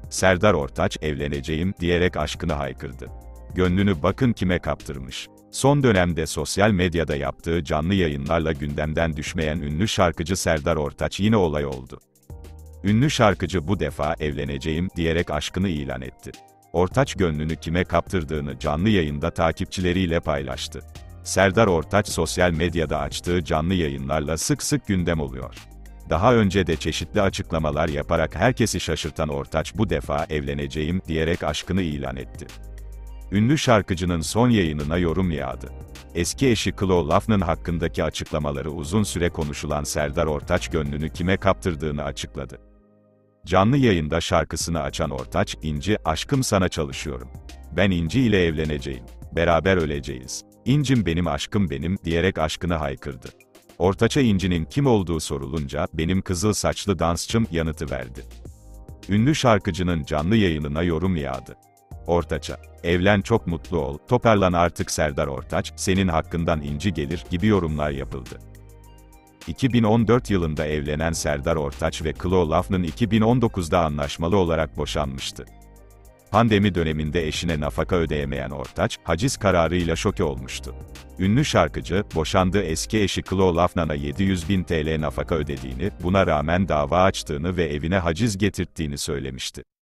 Serdar Ortaç, evleneceğim, diyerek aşkını haykırdı. Gönlünü bakın kime kaptırmış. Son dönemde sosyal medyada yaptığı canlı yayınlarla gündemden düşmeyen ünlü şarkıcı Serdar Ortaç yine olay oldu. Ünlü şarkıcı bu defa evleneceğim, diyerek aşkını ilan etti. Ortaç gönlünü kime kaptırdığını canlı yayında takipçileriyle paylaştı. Serdar Ortaç sosyal medyada açtığı canlı yayınlarla sık sık gündem oluyor. Daha önce de çeşitli açıklamalar yaparak herkesi şaşırtan Ortaç bu defa evleneceğim, diyerek aşkını ilan etti. Ünlü şarkıcının son yayınına yorum yağdı. Eski eşi Chloe Lafnan hakkındaki açıklamaları uzun süre konuşulan Serdar Ortaç gönlünü kime kaptırdığını açıkladı. Canlı yayında şarkısını açan Ortaç, "İnci, aşkım sana çalışıyorum. Ben İnci ile evleneceğim. Beraber öleceğiz. İncim benim, aşkım benim," diyerek aşkını haykırdı. Ortaç'a İnci'nin kim olduğu sorulunca, "Benim kızıl saçlı dansçım," yanıtı verdi. Ünlü şarkıcının canlı yayınına yorum yağdı. Ortaç'a, "Evlen, çok mutlu ol, toparlan artık Serdar Ortaç, senin hakkından İnci gelir," gibi yorumlar yapıldı. 2014 yılında evlenen Serdar Ortaç ve Chloe Lafnan 2019'da anlaşmalı olarak boşanmıştı. Pandemi döneminde eşine nafaka ödeyemeyen Ortaç, haciz kararıyla şoke olmuştu. Ünlü şarkıcı, boşandığı eski eşi Chloe Lafnan'a 700.000 TL nafaka ödediğini, buna rağmen dava açtığını ve evine haciz getirttiğini söylemişti.